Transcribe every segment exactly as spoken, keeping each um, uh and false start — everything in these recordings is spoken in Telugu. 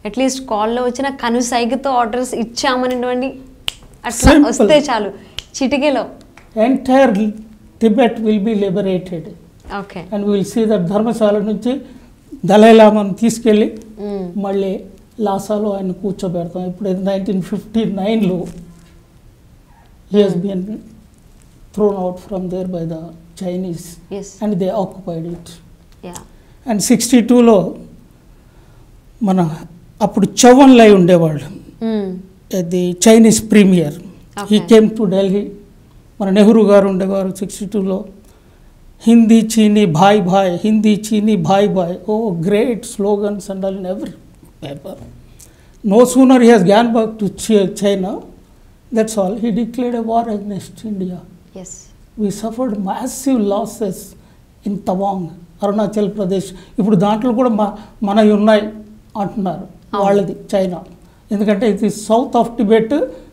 అట్లీస్ట్ కాల్లో వచ్చిన కనుసైగతో ఆర్డర్స్ ఇచ్చామనివ్వండి, అట్లా వస్తే చాలు చిటికెలో entire Tibet will be liberated. Okay. And will see that Dharamshala నుంచి దలై లామాను తీసుకెళ్ళి మళ్ళీ లాసాలో ఆయన కూర్చోబెడతాం. ఇప్పుడు నైన్టీన్ ఫిఫ్టీ నైన్లో he has been thrown out from there by the Chinese. Yes. And they occupied it. Yeah. And sixty టూలో మన అప్పుడు చౌవన్ లై ఉండేవాళ్ళు, అది Chinese premier. He came to Delhi. మన నెహ్రూ గారు ఉండేవారు సిక్స్టీ టూలో. హిందీ చీనీ భాయ్ భాయ్, హిందీ చీనీ భాయ్ భాయ్, ఓ great slogans and all in every paper. No sooner he has gone back to China, that's all, he declared a war against India. Yes. We suffered massive losses in Tawang, Arunachal Pradesh. ఇప్పుడు దాంట్లో కూడా మా మనవి ఉన్నాయి అంటున్నారు వాళ్ళది చైనా, ఎందుకంటే ఇది south of Tibet,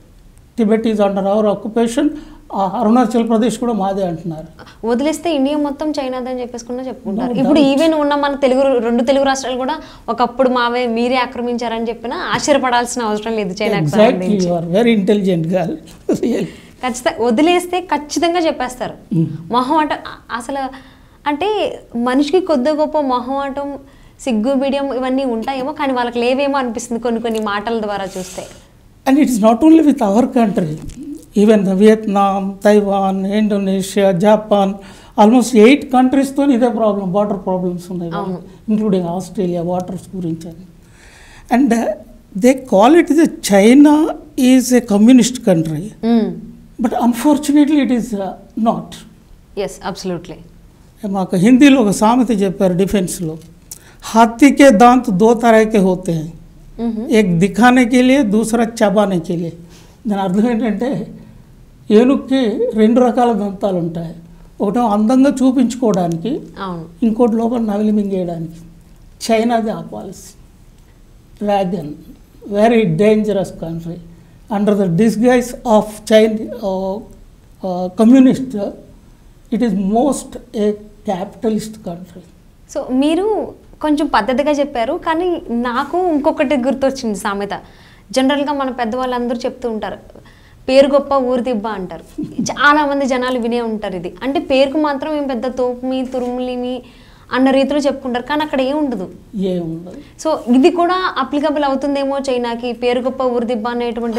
Tibet is under our occupation. Arunachal Pradesh కూడా మాదే అంటున్నారు. వదిలేస్తే ఇండియా మొత్తం చైనాదని చెప్పేసుకున్నా చెప్పుకుంటారు. ఇప్పుడు ఈవెన్ ఉన్న మన తెలుగు రెండు తెలుగు రాష్ట్రాలు కూడా ఒకప్పుడు మావే మీరే ఆక్రమించారని చెప్పినా ఆశ్చర్యపడాల్సిన అవసరం లేదు చైనాకి సంబంధించి. Very intelligent girl. ఖచ్చితంగా వదిలేస్తే ఖచ్చితంగా చెప్పేస్తారు. మొహమాటం అసలు అంటే మనిషికి కొద్ది గొప్ప మొహమాటం, సిగ్గు, మీడియం ఇవన్నీ ఉంటాయేమో, కానీ వాళ్ళకి లేవేమో అనిపిస్తుంది కొన్ని కొన్ని మాటల ద్వారా చూస్తే. And it's not only with our country, even the Vietnam, Taiwan, Indonesia, Japan, almost eight కంట్రీస్తో ఇదే ప్రాబ్లం, వాటర్ ప్రాబ్లమ్స్ ఉన్నాయి, ఇంక్లూడింగ్ ఆస్ట్రేలియా వాటర్స్ గురించి. And they call it the China is a communist country, but unfortunately it is not. Yes, absolutely. మాకు హిందీలో ఒక సామెత చెప్పారు డిఫెన్స్లో, హాతీకే దాంత్ దో తరహకే హోతే హై, ఏక్ దిఖానే కే లియే దూసరా చబానే కే లియే. దాని అర్థం ఏంటంటే ఏనుగుకి రెండు రకాల దంతాలు ఉంటాయి, ఒకటో అందంగా చూపించుకోవడానికి, ఇంకోటి లోపల నవిలి మింగేయడానికి. చైనాది ఆ policy. Dragon, very dangerous country. Under the disguise of China communist, it is most a capitalist country. So మీరు కొంచెం పద్ధతిగా చెప్పారు, కానీ నాకు ఇంకొకటి గుర్తొచ్చింది సామెత. జనరల్గా మన పెద్దవాళ్ళందరూ చెప్తూ ఉంటారు, పేరు గొప్ప ఊరు దిబ్బ అంటారు. చాలామంది జనాలు వినే ఉంటారు ఇది. అంటే పేరుకు మాత్రం ఏం పెద్ద తోపుమి తురుములిమి అన్న రీతిలో చెప్పుకుంటారు, కానీ అక్కడ ఏముండదు. ఏముండదు. సో ఇది కూడా అప్లికబుల్ అవుతుందేమో చైనాకి, పేరు గొప్ప ఊరు దిబ్బ అనేటువంటిది.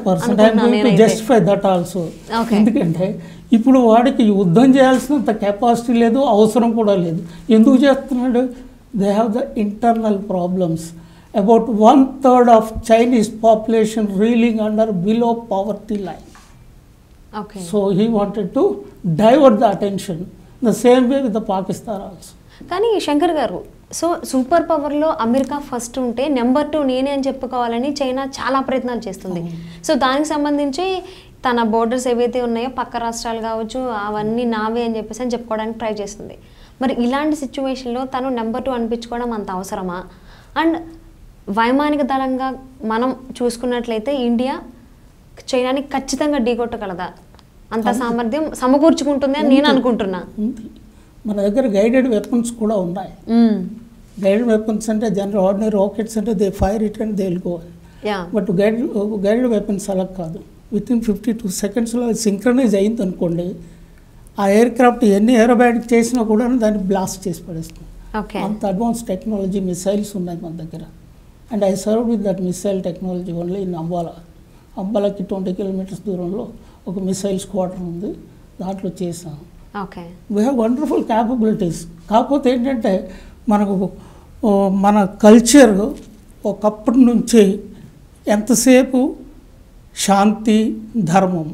ఎందుకంటే ఇప్పుడు వాడికి యుద్ధం చేయాల్సినంత కెపాసిటీ లేదు, అవసరం కూడా లేదు. ఎందుకు చేస్తున్నాడు? They have the internal problems. About one third of Chinese population reeling under below poverty line. Okay. So he wanted to divert the attention. The same way with the Pakistan also. కానీ శంకర్ గారు, సో సూపర్ పవర్లో అమెరికా ఫస్ట్ ఉంటే నెంబర్ టూ నేనే అని చెప్పుకోవాలని చైనా చాలా ప్రయత్నాలు చేస్తుంది. సో దానికి సంబంధించి తన బోర్డర్స్ ఏవైతే ఉన్నాయో పక్క రాష్ట్రాలు కావచ్చు అవన్నీ నావే అని చెప్పేసి అని చెప్పుకోవడానికి ట్రై చేస్తుంది. మరి ఇలాంటి సిచ్యువేషన్లో తను నెంబర్ టూ అనిపించుకోవడం అంత అవసరమా? అండ్ వైమానిక దళంగా మనం చూసుకున్నట్లయితే ఇండియా చైనాని ఖచ్చితంగా ఢీకొట్టగలదా? అంత సామర్థ్యం సమకూర్చుకుంటుంది అని నేను అనుకుంటున్నా. మన దగ్గర గైడెడ్ వెపన్స్ కూడా ఉన్నాయి. గైడెడ్ వెపన్స్ అంటే జనరల్ ఆర్డినరీ రాకెట్స్ అంటే they fire it and they will go. But guide guided weapons అలా కాదు. విత్ ఇన్ ఫిఫ్టీ టూ సెకండ్స్లో సింక్రనైజ్ అయింది అనుకోండి, ఆ ఎయిర్ క్రాఫ్ట్ ఎన్ని ఏరోబ్యాటిక్ చేసినా కూడా దాన్ని బ్లాస్ట్ చేసి పడేస్తుంది. అంత అడ్వాన్స్ టెక్నాలజీ మిసైల్స్ ఉన్నాయి మన దగ్గర. And I serve with that missile technology only in Ambala. అంబాలాకి ట్వంటీ కిలోమీటర్స్ దూరంలో ఒక మిసైల్ స్క్వాడ్రన్ ఉంది, దాంట్లో చేసాం. Okay, we have wonderful capabilities. కాకపోతే ఏంటంటే మనకు మన కల్చర్ ఒకప్పటి నుంచి ఎంతసేపు శాంతి, ధర్మం.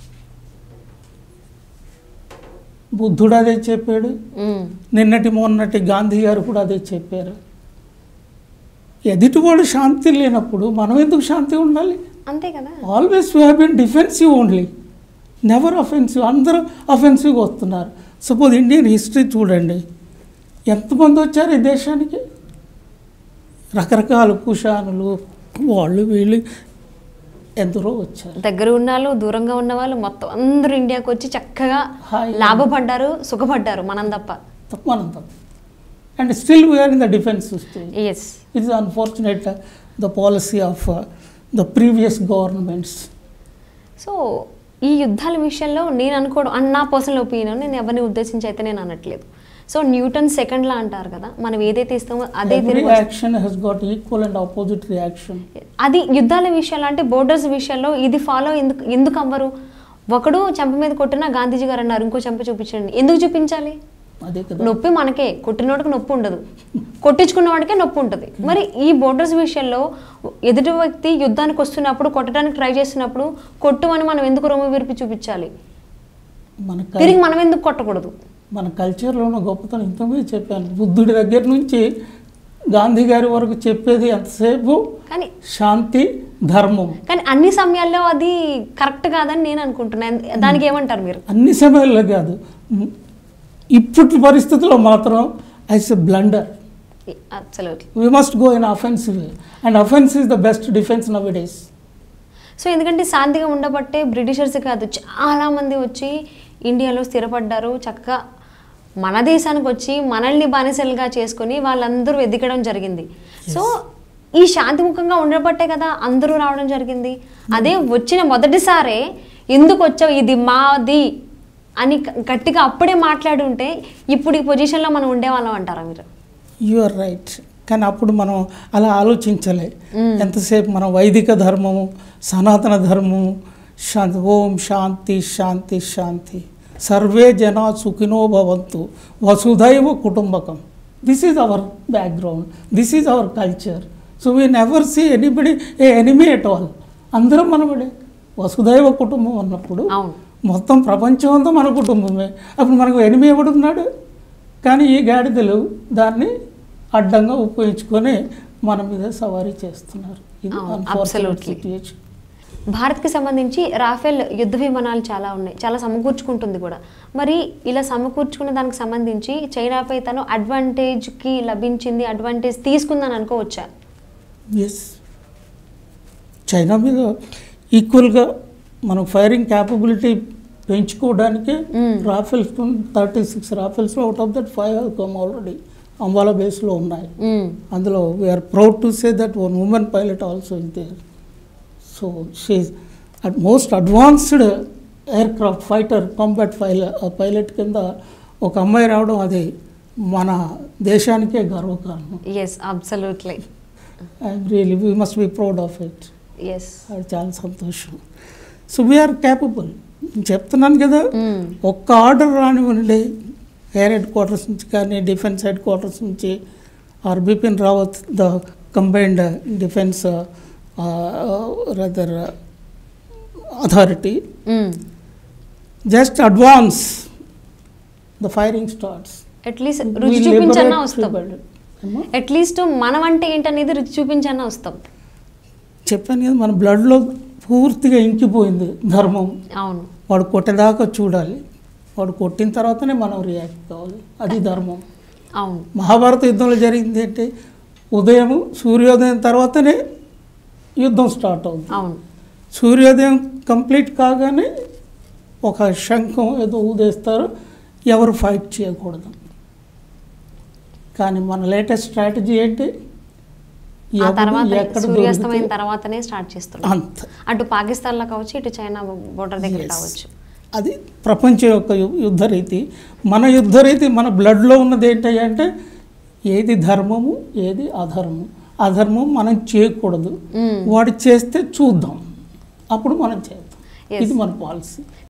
బుద్ధుడు అదే చెప్పాడు, నిన్నటి మొన్నటి గాంధీ గారు కూడా అదే చెప్పారు. ఎదుటివాడు శాంతి లేనప్పుడు మనం ఎందుకు శాంతి ఉండాలి? అంతే కదా. Always we have been defensive only, never offensive. అందరూ అఫెన్సివ్గా వస్తున్నారు. సపోజ్ ఇండియన్ హిస్టరీ చూడండి, ఎంతమంది వచ్చారు ఈ దేశానికి? రకరకాల కుషానులు, వాళ్ళు వీళ్ళు ఎందరో వచ్చారు. దగ్గర ఉన్న వాళ్ళు, దూరంగా ఉన్న వాళ్ళు మొత్తం అందరూ ఇండియాకి వచ్చి చక్కగా లాభపడ్డారు, సుఖపడ్డారు. మనం తప్ప మనం తప్ప. And still we are in the defence system. Yes, it is unfortunate. The policy of the previous governments. So ఈ యుద్ధాల విషయంలో నేను అనుకోవడం అన్న నా పర్సనల్ ఒపీనియన్, నేను ఎవరిని ఉద్దేశించి అయితే నేను అనట్లేదు. సో న్యూటన్ సెకండ్ లా అంటారు కదా, మనం ఏదైతే ఇస్తామో అదే తిరిగి action has got equal and opposite reaction. అది యుద్ధాల విషయాలు అంటే బోర్డర్స్ విషయంలో ఇది ఫాలో ఎందుకు ఎందుకు అవ్వరు? ఒకడు చెంప మీద కొట్టినా గాంధీజీ గారు అన్నారు ఇంకో చెంప చూపించండి, ఎందుకు చూపించాలి? అదే కదా, నొప్పి మనకే, కొట్టినోడికి నొప్పి ఉండదు, కొట్టించుకున్న వాడికే నొప్పి ఉంటుంది. మరి ఈ బోర్డర్స్ విషయంలో ఎదుటి వ్యక్తి యుద్ధానికి వస్తున్నప్పుడు కొట్టడానికి ట్రై చేస్తున్నప్పుడు కొట్టు అని మనం ఎందుకు రొమ్ము విరిపి చూపించాలి? మన తిరిగి మనం ఎందుకు కొట్టకూడదు? మన కల్చర్లో ఉన్న గొప్పతనం ఇంతమంది చెప్పాను. బుద్ధుడి దగ్గర నుంచి గాంధీ గారి వరకు చెప్పేది ఎంతసేపు కానీ శాంతి ధర్మం. కానీ అన్ని సమయాల్లో అది కరెక్ట్ కాదని నేను అనుకుంటున్నాను. దానికి ఏమంటారు మీరు? అన్ని సమయాల్లో కాదు, ఇప్పటి పరిస్థితుల్లో మాత్రం is a blunder. Absolutely we must go in offensive and offence is the best defence nowadays. So ఎందుకంటే శాంతిగా ఉండబట్టే బ్రిటిషర్స్ కాదు చాలా మంది వచ్చి ఇండియాలో స్థిరపడ్డారు, చక్కగా మన దేశానికి వచ్చి మనల్ని బానిసలుగా చేసుకొని వాళ్ళందరూ ఎదిగడం జరిగింది. సో ఈ శాంతిముఖంగా ఉండబట్టే కదా అందరూ రావడం జరిగింది. అదే వచ్చిన మొదటిసారే ఎందుకు వచ్చావు, ఇది మాది అని గట్టిగా అప్పుడే మాట్లాడి ఉంటే ఇప్పుడు ఈ పొజిషన్లో మనం ఉండేవాళ్ళం అంటారా మీరు? You are right. కానీ అప్పుడు మనం అలా ఆలోచించలే. ఎంతసేపు మనం వైదిక ధర్మము, సనాతన ధర్మము, శాంతి, ఓం శాంతి శాంతి శాంతి, సర్వే జనా సుఖినో భవంతు, వసుధైవ కుటుంబకం. This is our background, this is our culture. So we never see anybody a enemy at all. అందరం మనబడే వసుధైవ కుటుంబం అన్నప్పుడు మొత్తం ప్రపంచం అంతా మన కుటుంబమే. అప్పుడు మనకు ఎనిమి ఎవడున్నాడు? కానీ ఈ గాడిదలు దాన్ని అడ్డంగా ఉపయోగించుకొని మన మీద సవారీ చేస్తున్నారు. ఇది అన్ఫార్చునేట్ సిట్యుయేషన్. భారత్కి సంబంధించి రాఫెల్ యుద్ధ విమానాలు చాలా ఉన్నాయి, చాలా సమకూర్చుకుంటుంది కూడా. మరి ఇలా సమకూర్చుకున్న దానికి సంబంధించి చైనాపై తను అడ్వాంటేజ్కి లభించింది, అడ్వాంటేజ్ తీసుకుందని అనుకోవచ్చా? ఎస్, చైనా మీద ఈక్వల్గా మనం ఫైరింగ్ క్యాపబిలిటీ పెంచుకోవడానికి రాఫెల్స్ థర్టీ సిక్స్ రాఫెల్స్లో out of that five come already Ambala బేస్లో ఉన్నాయి. అందులో we are proud to say that one women pilot also is there. So she's at most advanced aircraft fighter combat pilot pilot కింద ఒక అమ్మాయి రావడం అది మన దేశానికే గర్వకారణం. Yes, absolutely. I'm really we must be proud of it. Yes, అది చాలా సంతోషం. So we are capable. చెప్తున్నాను కదా, ఒక్క ఆర్డర్ రానివ్వండి ఎయిర్ హెడ్ క్వార్టర్స్ నుంచి కానీ డిఫెన్స్ హెడ్ క్వార్టర్స్ నుంచి or Bipin Rawat the combined defence rather authority just advance the firing starts. At least రుచి చూపించన్నా వస్తాం. అట్లీస్ట్ మనం అంటే ఏంటనేది రుచి చూపించన్నా వస్తాం. చెప్పాను కదా, మన బ్లడ్లో పూర్తిగా ఇంకిపోయింది ధర్మం. అవును, వాడు కొట్టేదాకా చూడాలి, వాడు కొట్టిన తర్వాతనే మనం రియాక్ట్ కావాలి, అది ధర్మం. అవును, మహాభారత యుద్ధంలో జరిగింది ఏంటి, ఉదయం సూర్యోదయం తర్వాతనే యుద్ధం స్టార్ట్ అవుతుంది. అవును, సూర్యోదయం కంప్లీట్ కాగానే ఒక శంఖం ఏదో ఊదేస్తారు, ఎవరు ఫైట్ చేయకూడదు. కానీ మన లేటెస్ట్ స్ట్రాటజీ ఏంటి, సూర్యాస్తమైన తర్వాతనే స్టార్ట్ చేస్తున్నాం. అంత అటు పాకిస్తాన్లో కావచ్చు, ఇటు చైనా బోర్డర్ దగ్గర కావచ్చు. అది ప్రపంచం యొక్క యుద్ధ రీతి. మన యుద్ధ రీతి మన బ్లడ్లో ఉన్నది ఏంటంటే ఏది ధర్మము, ఏది అధర్మం. అధర్మం మనం చేయకూడదు, వాడు చేస్తే చూద్దాం, అప్పుడు మనం చేద్దాం. ఇది మన పాలసీ.